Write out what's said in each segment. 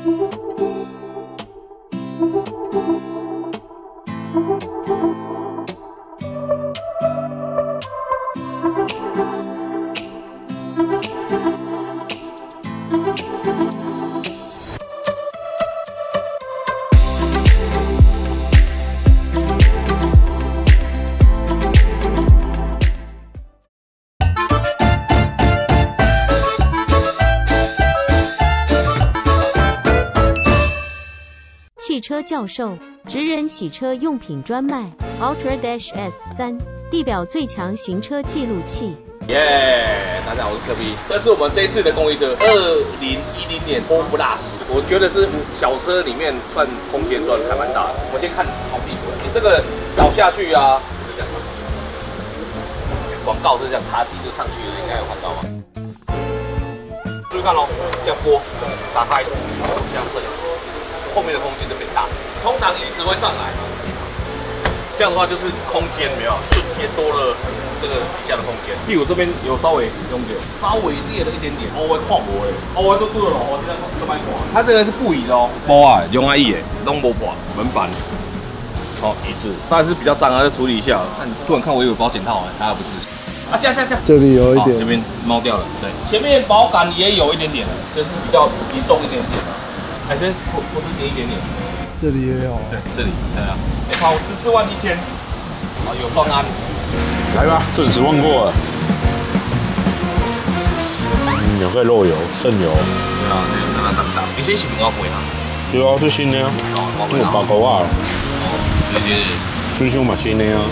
汽车教授，职人洗车用品专卖 Ultra Dash S3，地表最强行车记录器。 大家好，我是科比，这是我们这一次的公益车，2010年 Pro Plus， 我觉得是小车里面算空间算还蛮大的。我先看从屁股，你这个倒下去啊，是这样。广告是这样插机就上去了，应该有看到吗？注意看喽，这样拨，打开，这样射。后面的空间就变大，通常椅子会上来，这样的话就是空间没有瞬间多了这个底下的空间。屁股这边有稍微用点，稍微裂了一点点，微看无嘞，微都对了，我这样就卖破。它这个是布椅的哦，无啊，用阿椅的，拢无破，门板。好，椅子当然是比较脏啊，要处理一下。看，突然看我有保险套哎，当然不是。啊，这样， 这里有一点， 这边猫掉了，对，前面保杆也有一点点的，就是比较移重一点点的。还是我只点一点点， 这里也有， 对，这里对啊，跑14.1万，好有双安， 来吧，正式问过了，两块肉油、剩油， 对啊，那个当当，你这是不要贵啊？ 对啊，这新的啊，我8块啊， 这些最少嘛新的啊，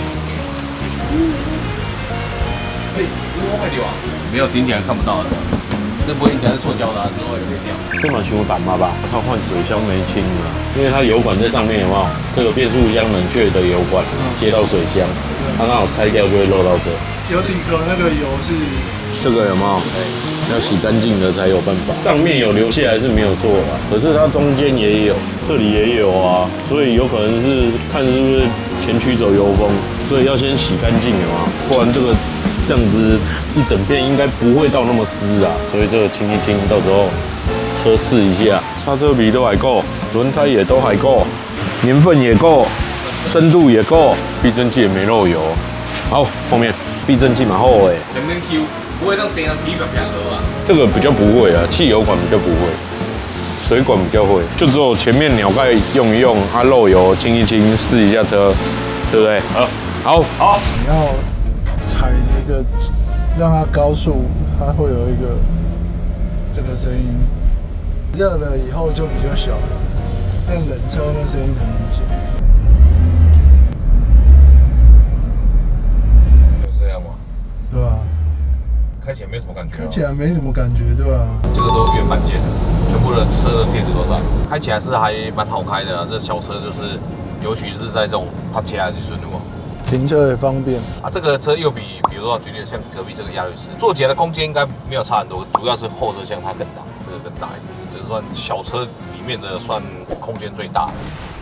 15块掉啊，没有顶起来看不到的。这不会应该是塑胶的，之后也会掉。 这蛮凶胆嘛吧？它换水箱没清啊，因为它油管在上面有没有？这个变速箱冷却的油管接到水箱，它刚好拆掉就会漏到这。 有底壳那个油是这个有没有？要洗干净的才有办法。上面有留下来是没有错啦，可是它中间也有，这里也有啊，所以有可能是看是不是前驱走油封，所以要先洗干净有没有？不然这个。这样子一整片应该不会到那么湿啊，所以这个清一清，到时候车试一下，刹车皮都还够，轮胎也都还够，年份也够，深度也够，避震器也没漏油。好，后面避震器蛮厚哎， 前面 Q 不会让边上皮表偏合啊。这个比较不会啊，汽油管比较不会，水管比较会，就只有前面鸟盖用一用，它漏油清一清，试一下车，对不对？好， 你要踩这个，让它高速，它会有一个这个声音。热了以后就比较小了，但冷车那声音很明显。 有这样吗？ 对吧？ 开起来没什么感觉、 开起来没什么感觉，对吧？ 这个都原版件的，全部的车的电子都在，开起来是还蛮好开的啊。这小车就是，尤其是在这种它起来的技术， 停车也方便啊。这个车又比如说举例像隔壁这个亚瑞斯，坐起来的空间应该没有差很多，主要是后车厢它更大，这个更大一点，这算小车里面的算空间最大的。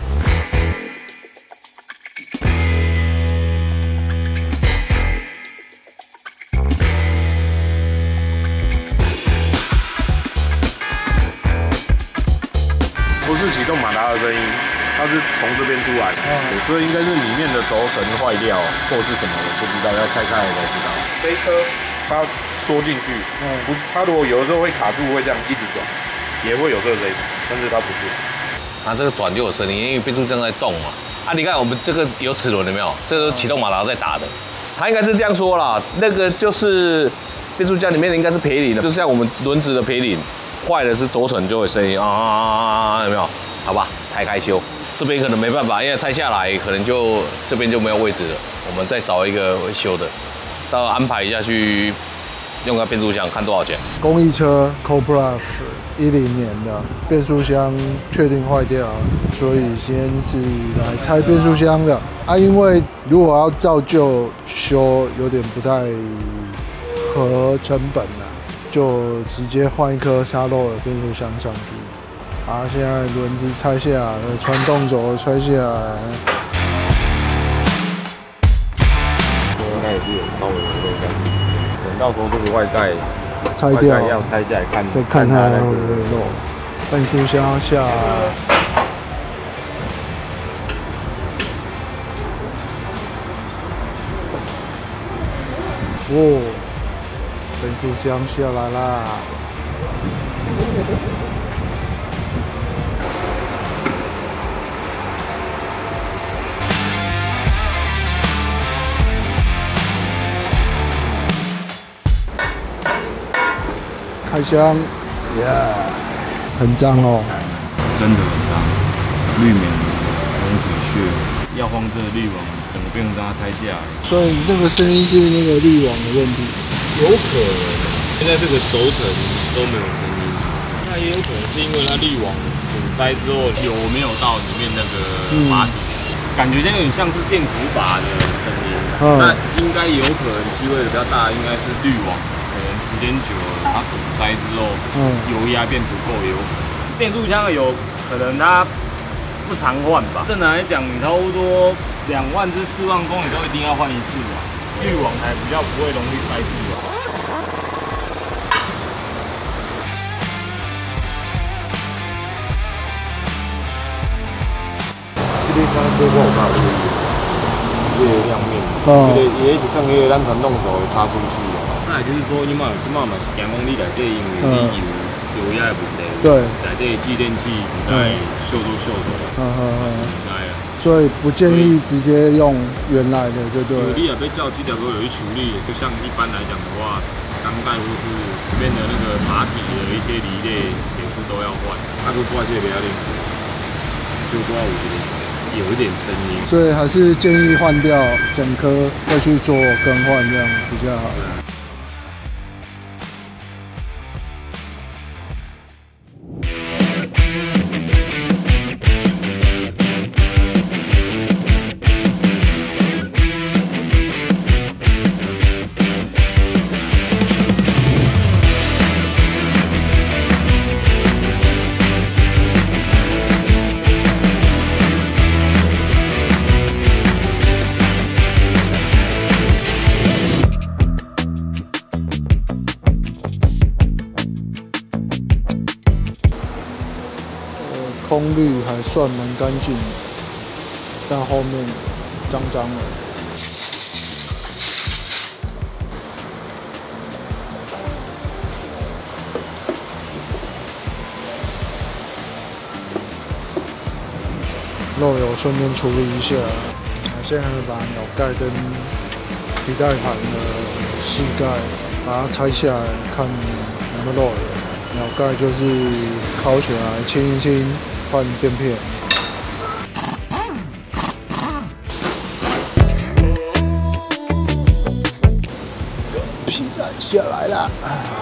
不是启动马达的声音，它是从这边出来的，所以应该是里面的轴承坏掉，或是什么我不知道，要开开才知道。这一车它缩进去，不，它如果有的时候会卡住，会这样一直转，也会有这个声音，但是它不是。 它这个转就有声音，因为变速箱在动嘛。啊，你看我们这个有齿轮有没有？这个启动马达在打的，它应该是这样说啦，那个就是变速箱里面的应该是培林的，就像我们轮子的培林。坏的是轴承就会声音啊，有没有？好吧，拆开修。这边可能没办法，因为拆下来可能就这边就没有位置了。我们再找一个会修的，到安排一下去用个变速箱，看多少钱。 公益车 Co-Plus 10年的变速箱确定坏掉，所以先是来拆变速箱的啊。因为如果要照旧修，有点不太合成本啊。就直接换一颗沙漏的变速箱上去，啊，现在轮子拆下来，传动轴拆下来， 应该也是有稍微有漏感，等到时候这个外盖拆掉要拆下来看， 再看它会不会漏。 变速箱下来。哦，变速箱下来啦！开箱，耶、很脏哦。 真的很脏，滤棉、红铁屑，要换这个滤网，整个变成让它拆下来。 所以那个声音是那个滤网的问题。 有可能，现在这个轴承都没有声音，那也有可能是因为它滤网阻塞之后油没有到里面那个把底，感觉这有点像是电阻把的声音。那应该有可能机会比较大，应该是滤网。时间久了，它堵塞之后，油压变不够，也有可能。变速箱有可能它不常换吧。正常来讲，你差不多2万至4万公里都一定要换一次吧，滤网才比较不会容易塞住吧。这边刚刚说过我怕这个亮面，这个也是上个月咱传动轴插出去。再来就是说，你嘛即嘛是讲讲你内底因为你油压的问题， 对， 内底继电器唔该锈走， 所以不建议直接用原来的，就对。 你也被叫这条沟有去处理，就像一般来讲的话，钢带或是里面的那个马体的一些离类也是都要换，它都挂这个不要练，修挂我觉得有一点声音， 所以还是建议换掉整颗再去做更换，这样比较好。空滤还算蛮干净的，但后面脏脏的。漏油顺便处理一下。现在把鸟盖跟皮带盘的饰盖把它拆下来，看有没有漏油。鸟盖就是敲起来清一清。换垫片，皮带下来了，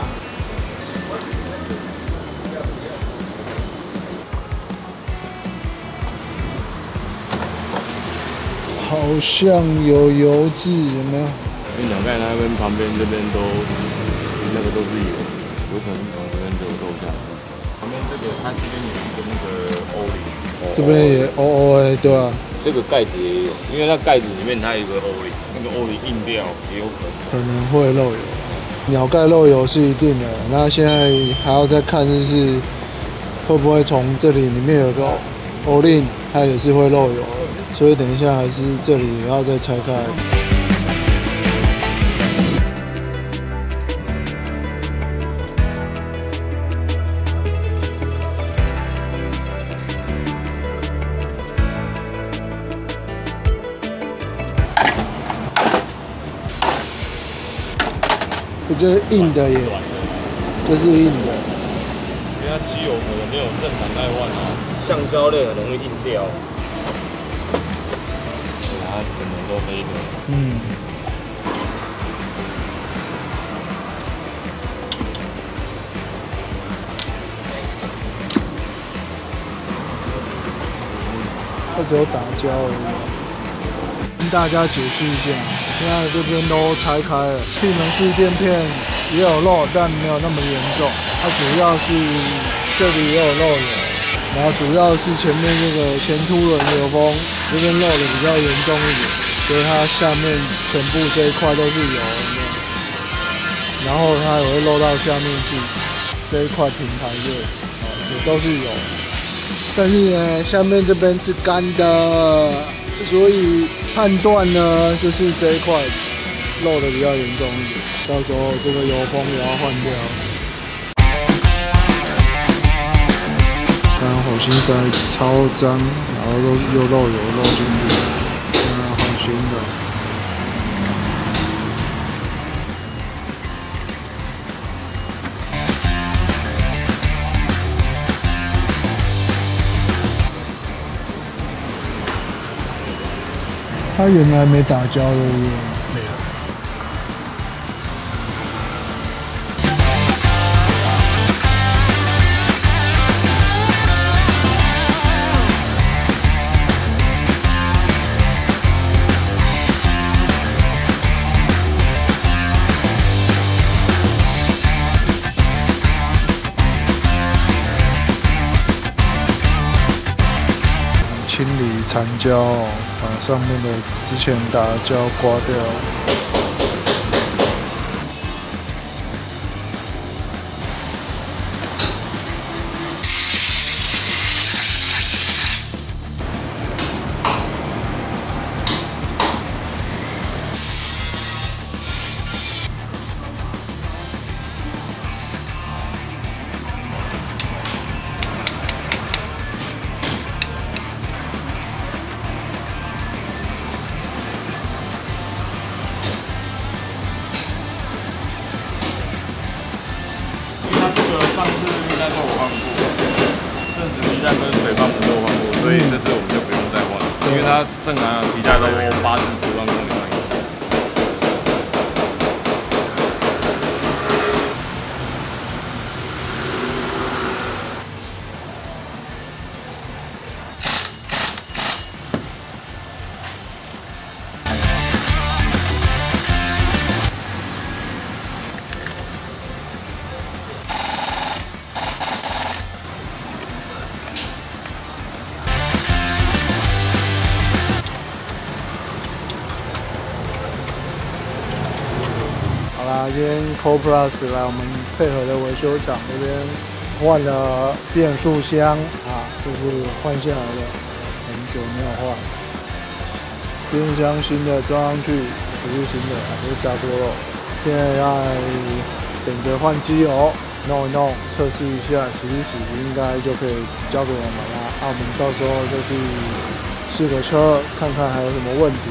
好像有油渍，有没有？ 鸟盖那边旁边这边都那个都是油，有可能从这边流漏下去。旁边这个它这边有一个那个O-ring， 这边也 OOA 对吧？ 这个盖子也有，因为它盖子里面它有一个 O-ring，那个 O-ring 硬掉也有可能会漏油。鸟盖漏油是一定的，那现在还要再看就是会不会从这里面有个 O-ring， 它也是会漏油，所以等一下还是这里也要再拆开。这是硬的耶，这是硬的。 因为它机油可能没有正常在换啊，橡胶类很容易硬掉，它整个都黑的。 它只有打胶而已。跟大家解释一下。现在这边都拆开了，气门室垫片也有漏，但没有那么严重。它主要是这里也有漏油，然后主要是前面这个前凸轮流风这边漏的比较严重一点，所以它下面全部这一块都是油，然后它也会漏到下面去这一块平台这里。 也都是有。但是呢，下面这边是干的，所以判断呢，就是这一块漏的比较严重一点，到时候这个油封也要换掉。看火星塞超脏，然后又漏油漏进去，好新的。它原来没打胶的，没有。清理残胶，把上面的之前打的胶刮掉。 上次应该说我换过，正时皮带跟水泵都换过，所以这次我们就不用再换了，因为它正常的皮带都8至10万公里换一次。今天 CoPlus 来我们配合的维修厂这边换了变速箱啊，这是换下来的，很久没有换。变速箱新的装上去，不是新的，不是砂锅肉。现在要等着换机油，弄一弄，测试一下，洗一洗，应该就可以交给我们了。我们到时候就去试个车，看看还有什么问题。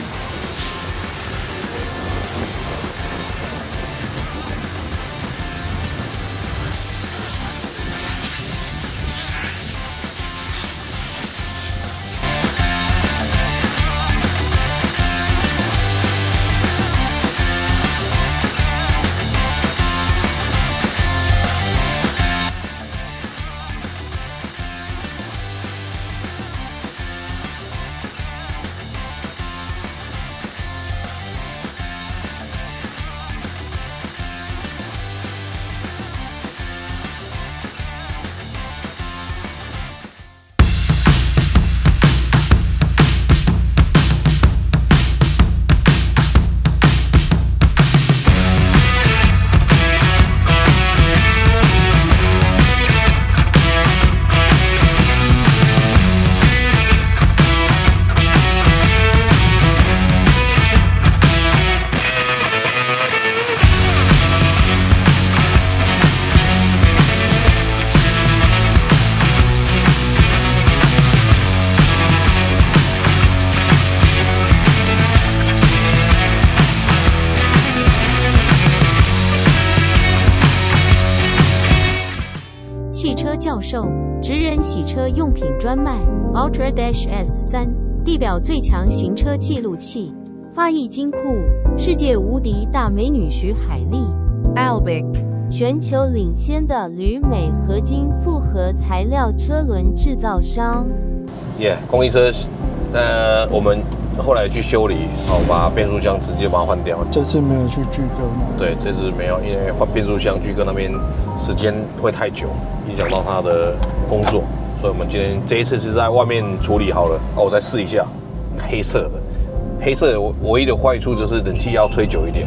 汽车教授，职人洗车用品专卖 Ultra Dash S3，地表最强行车记录器，发艺金库，世界无敌大美女徐海丽 Albic， 全球领先的铝镁合金复合材料车轮制造商。 公益车，我们后来去修理，把变速箱直接把它换掉。 这次没有去巨哥那。 对，这次没有，因为换变速箱，巨哥那边时间会太久，影响到他的工作，所以我们今天这一次是在外面处理好了。我再试一下，黑色的，黑色的唯一的坏处就是冷气要吹久一点，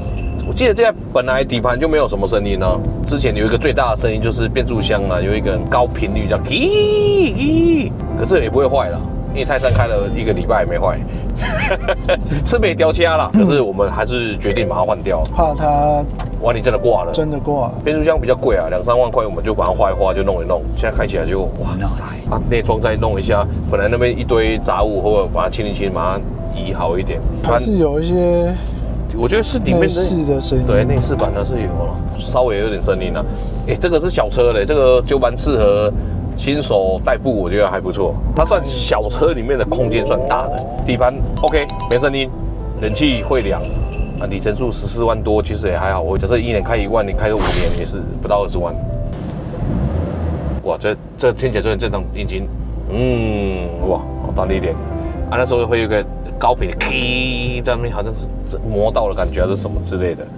我记得这本来底盘就没有什么声音啊，之前有一个最大的声音就是变速箱啦，有一个高频率叫叽，可是也不会坏了，因为泰山开了1个礼拜也没坏，是没掉掐啦。可是我们还是决定把它换掉， 怕它万一真的挂了， 真的挂。 变速箱比较贵啊，2、3万块，我们就把它画一画，就弄一弄。现在开起来就哇塞，啊，内装再弄一下，本来那边一堆杂物，或者把它清一清，把它移好一点。 还是有一些， 我觉得是里面内饰的声音， 对，内饰版的是有了，稍微有点声音啊。哎，这个是小车嘞，这个就蛮适合新手代步，我觉得还不错。它算小车里面的空间算大的，底盘 OK， 没声音，冷气会凉。啊，里程数14万多，其实也还好。我假设1年开1万，你开个5年也是不到20万。哇，这听起来就很正常，引擎，哇，好大力一点。啊，那时候会有一个高频的 key 在那边，好像是磨到了感觉，还是什么之类的。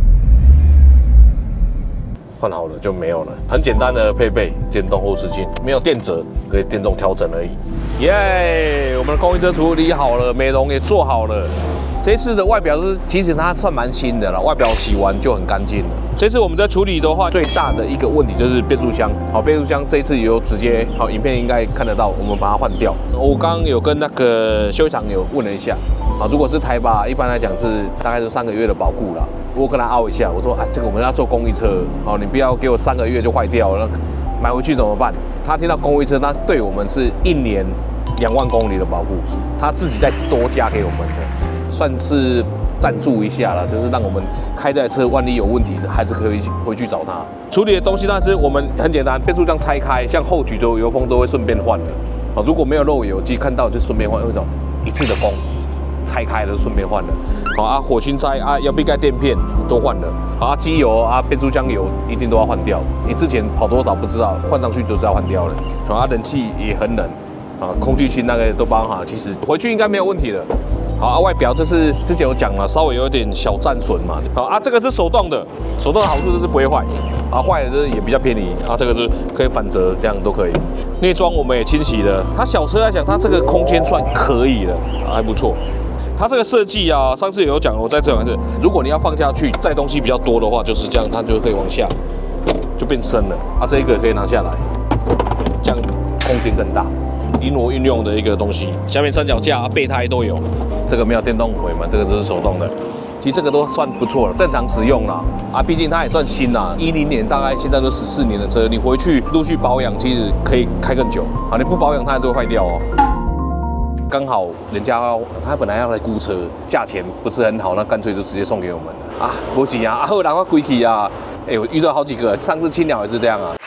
换好了就没有了，很简单的配备，电动后视镜，没有电折，可以电动调整而已。耶，我们的公益车处理好了，美容也做好了。这次的外表是，其实它算蛮新的了，外表洗完就很干净了。这次我们在处理的话，最大的一个问题就是变速箱。好，变速箱这一次有直接，好，影片应该看得到，我们把它换掉。我刚刚有跟那个修理厂有问了一下，啊，如果是台巴，一般来讲是大概是3个月的保固啦。我跟他拗一下，我说，哎，这个我们要做公益车，好，你不要给我3个月就坏掉了，买回去怎么办？他听到公益车，他对我们是1年2万公里的保固，他自己再多加给我们的。算是赞助一下了，就是让我们开这台车万一有问题，还是可以回去找他处理的东西。但是我们很简单，变速箱拆开，像后举轴油封都会顺便换的。啊，如果没有漏油机看到就顺便换，为什么？一次的工拆开了顺便换了。好啊，火星塞啊，摇臂盖垫片都换了。好啊，机油啊，变速箱油一定都要换掉。你之前跑多少不知道，换上去就是要换掉了。好啊，冷气也很冷啊，空气清那个都包好，其实回去应该没有问题的。好啊，外表这是之前有讲了，稍微有点小战损嘛。好啊，这个是手动的，手动的好处就是不会坏，啊，坏了就是也比较便宜啊，这个是可以反折，这样都可以。内装我们也清洗了，它小车来讲，它这个空间算可以的，还不错。它这个设计啊，上次有讲，我再讲一次，如果你要放下去载东西比较多的话，就是这样，它就可以往下，就变深了啊。这一个可以拿下来，这样空间更大。灵活运用的一个东西，下面三脚架、备胎都有。这个没有电动尾门，这个只是手动的。其实这个都算不错了，正常使用啦。啊，毕竟它也算新啦，10年大概现在都14年的车，你回去陆续保养，其实可以开更久。啊，你不保养它还是会坏掉哦。刚好人家他本来要来估车，价钱不是很好，那干脆就直接送给我们了啊，没钱啊，后来我归去啊，哎，我遇到好几个，上次青鸟也是这样啊。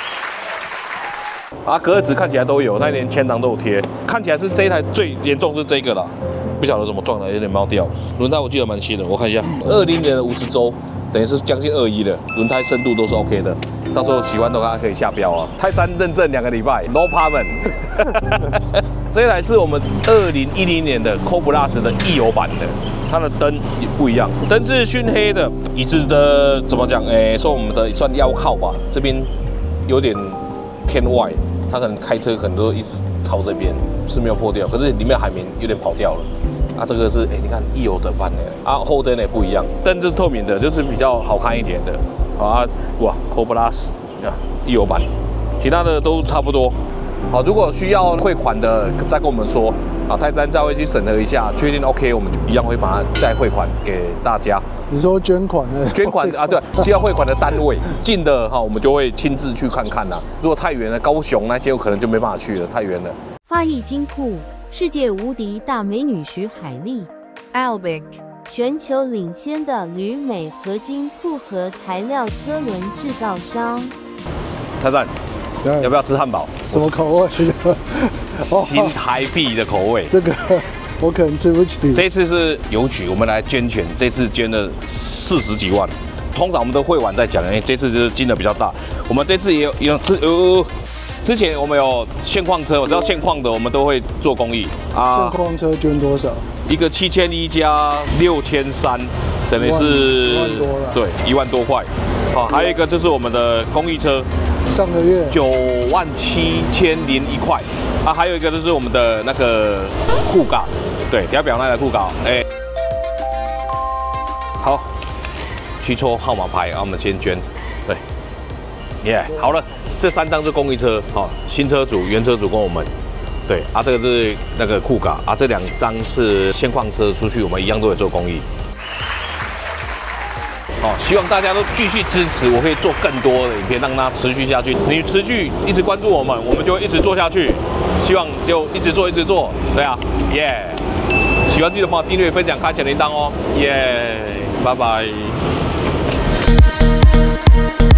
啊，隔热纸看起来都有，那连前挡都有贴，看起来是这一台最严重是这个啦，不晓得怎么撞的，有点猫掉。轮胎我记得蛮新的，我看一下，20年的50周，等于是将近21的，轮胎深度都是 OK 的。到时候喜欢的话可以下标了。泰山认证2个礼拜 ，No problem 。这一台是我们2010年的 Co-Plus 的液油版的，它的灯也不一样，灯是熏黑的，椅子的怎么讲？说我们的算腰靠吧，这边有点偏外。他可能开车可能都一直朝这边，是没有破掉，可是里面海绵有点跑掉了。啊，这个是你看液油的版的，啊后灯也不一样，灯就是透明的，就是比较好看一点的。好啊，哇 ，Co-Plus 啊液油版，其他的都差不多。好，如果需要汇款的再跟我们说，啊，泰山再会去审核一下，确定 OK， 我们就一样会把它再汇款给大家。 你说捐款的？ 捐款啊，对，需要汇款的单位近的哈，我们就会亲自去看看啦。如果太远了，高雄那些有可能就没办法去了，太远了。 发艺金库，世界无敌大美女徐海丽 Albic 全球领先的铝镁合金复合材料车轮制造商。 泰山，要不要吃汉堡？ 什么口味的？ 新台币的口味。 这个我可能吃不起。 这次是邮局，我们来捐钱，这次捐了40几万。通常我们都会晚再讲，这次就是金额比较大。我们这次也有之前我们有现况车，我知道现况的我们都会做公益啊。现况车捐多少？ 一个7100加6300，等于是 1万多了。 对，1万多块。好，还有一个就是我们的公益车， 上个月 97001块。啊，还有一个就是我们的那个护嘎，对，等下表那台护嘎，好， 去抽号码牌，然后我们先捐。对，好了，这3张是公益车，新车主、原车主跟我们。对啊，这个是那个酷卡啊，这2张是现况车出去，我们一样都会做公益。希望大家都继续支持，我可以做更多的影片，让它持续下去。你持续一直关注我们，我们就会一直做下去。希望就一直做，对啊，喜欢记得帮我订阅、分享、开小铃铛哦，拜拜。